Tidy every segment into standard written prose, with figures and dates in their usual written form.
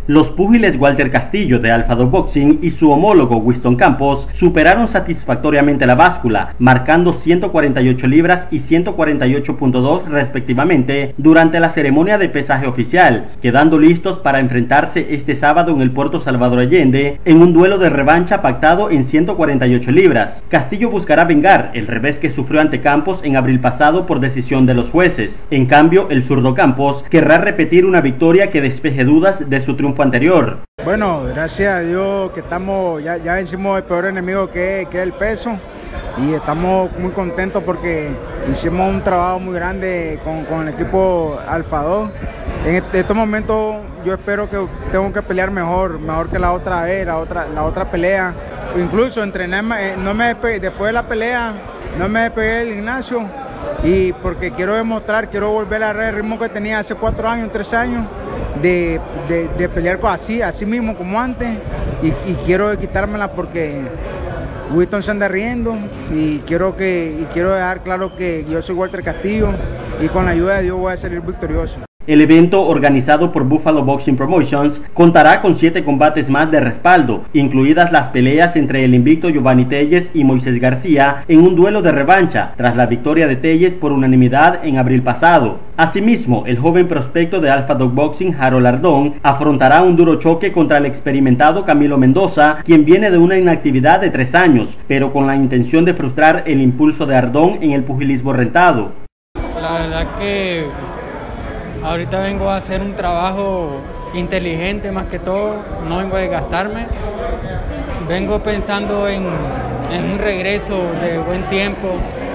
Los púgiles Walter Castillo de Alpha Dog Boxing y su homólogo Winston Campos superaron satisfactoriamente la báscula, marcando 148 libras y 148.2 respectivamente durante la ceremonia de pesaje oficial, quedando listos para enfrentarse este sábado en el Puerto Salvador Allende en un duelo de revancha pactado en 148 libras. Castillo buscará vengar el revés que sufrió ante Campos en abril pasado por decisión de los jueces. En cambio, el zurdo Campos querrá repetir una victoria que despeje dudas de su triunfo anterior. Bueno, gracias a Dios que estamos, ya vencimos el peor enemigo que es el peso, y estamos muy contentos porque hicimos un trabajo muy grande con el equipo Alpha Dog. En estos momentos yo espero que tengo que pelear mejor que la otra vez, la otra pelea. Incluso entrenar, después de la pelea no me despegué del gimnasio, y porque quiero demostrar, quiero volver a el ritmo que tenía hace 4 años, 3 años, de pelear así mismo como antes, y quiero quitármela porque Winston se anda riendo, y quiero dejar claro que yo soy Walter Castillo y con la ayuda de Dios voy a salir victorioso. El evento, organizado por Buffalo Boxing Promotions, contará con 7 combates más de respaldo, incluidas las peleas entre el invicto Giovanni Telles y Moisés García en un duelo de revancha, tras la victoria de Telles por unanimidad en abril pasado. Asimismo, el joven prospecto de Alpha Dog Boxing, Harold Ardón, afrontará un duro choque contra el experimentado Camilo Mendoza, quien viene de una inactividad de 3 años, pero con la intención de frustrar el impulso de Ardón en el pugilismo rentado. La verdad que ahorita vengo a hacer un trabajo inteligente más que todo, no vengo a desgastarme, vengo pensando en un regreso de buen tiempo,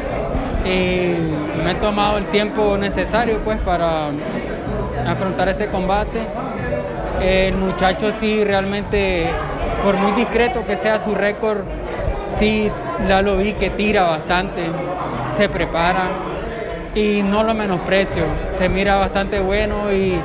y me he tomado el tiempo necesario pues para afrontar este combate. El muchacho sí realmente, por muy discreto que sea su récord, sí ya lo vi que tira bastante, se prepara, y no lo menosprecio, se mira bastante bueno, y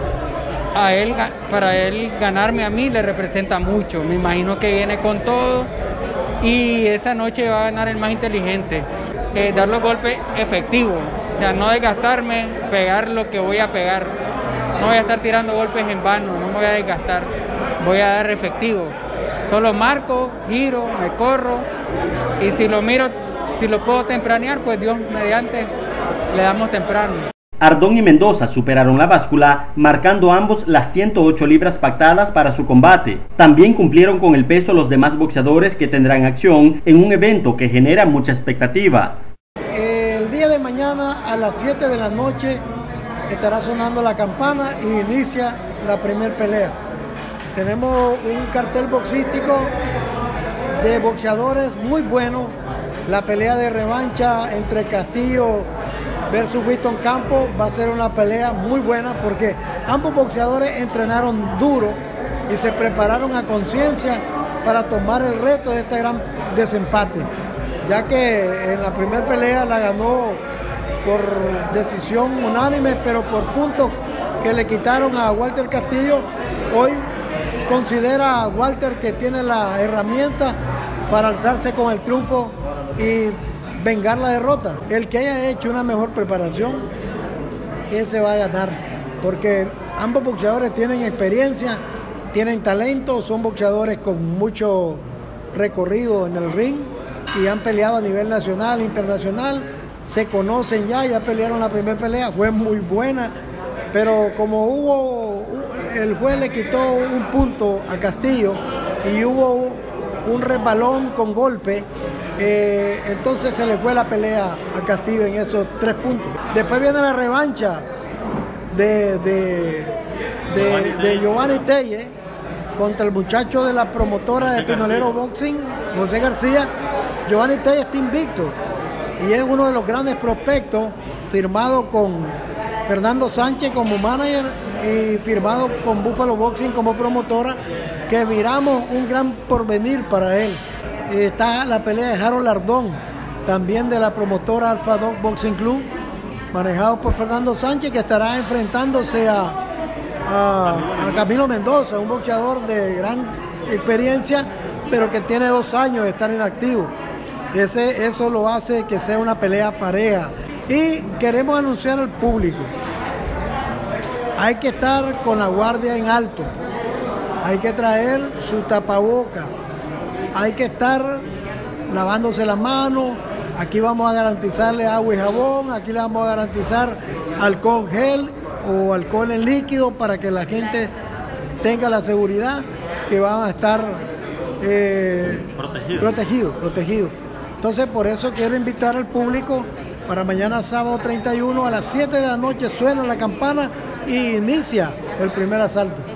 para él ganarme a mí le representa mucho. Me imagino que viene con todo, y esa noche va a ganar el más inteligente, dar los golpes efectivos, o sea, no desgastarme, pegar lo que voy a pegar, no voy a estar tirando golpes en vano, no me voy a desgastar, voy a dar efectivo, solo marco, giro, me corro, y si lo puedo tempranear, pues Dios mediante le damos temprano. Ardón y Mendoza superaron la báscula, marcando ambos las 108 libras pactadas para su combate. También cumplieron con el peso los demás boxeadores que tendrán acción en un evento que genera mucha expectativa. El día de mañana a las 7 de la noche estará sonando la campana y inicia la primera pelea. Tenemos un cartel boxístico de boxeadores muy bueno. La pelea de revancha entre Castillo versus Winston Campos va a ser una pelea muy buena porque ambos boxeadores entrenaron duro y se prepararon a conciencia para tomar el reto de este gran desempate, ya que en la primera pelea la ganó por decisión unánime, pero por puntos que le quitaron a Walter Castillo. Hoy considera a Walter que tiene la herramienta para alzarse con el triunfo y vengar la derrota. El que haya hecho una mejor preparación, ese va a ganar, porque ambos boxeadores tienen experiencia, tienen talento, son boxeadores con mucho recorrido en el ring y han peleado a nivel nacional, internacional, se conocen ya pelearon la primera pelea, fue muy buena, pero como el juez le quitó un punto a Castillo y hubo un resbalón con golpe, entonces se le fue la pelea a Castillo en esos 3 puntos. Después viene la revancha de Giovanni Telles contra el muchacho de la promotora de Pinolero Boxing, José García. Giovanni Telles está invicto y es uno de los grandes prospectos, firmado con Fernando Sánchez como manager y firmado con Buffalo Boxing como promotora, que miramos un gran porvenir para él. Está la pelea de Harold Ardón, también de la promotora Alpha Dog Boxing Club, manejado por Fernando Sánchez, que estará enfrentándose a Camilo Mendoza, un boxeador de gran experiencia, pero que tiene 2 años de estar inactivo. Eso lo hace que sea una pelea pareja. Y queremos anunciar al público, hay que estar con la guardia en alto. hay que traer su tapaboca, hay que estar lavándose las manos. Aquí vamos a garantizarle agua y jabón, aquí le vamos a garantizar alcohol gel o alcohol en líquido para que la gente tenga la seguridad que van a estar protegidos. Entonces, por eso quiero invitar al público para mañana sábado 31 a las 7 de la noche suena la campana y inicia el primer asalto.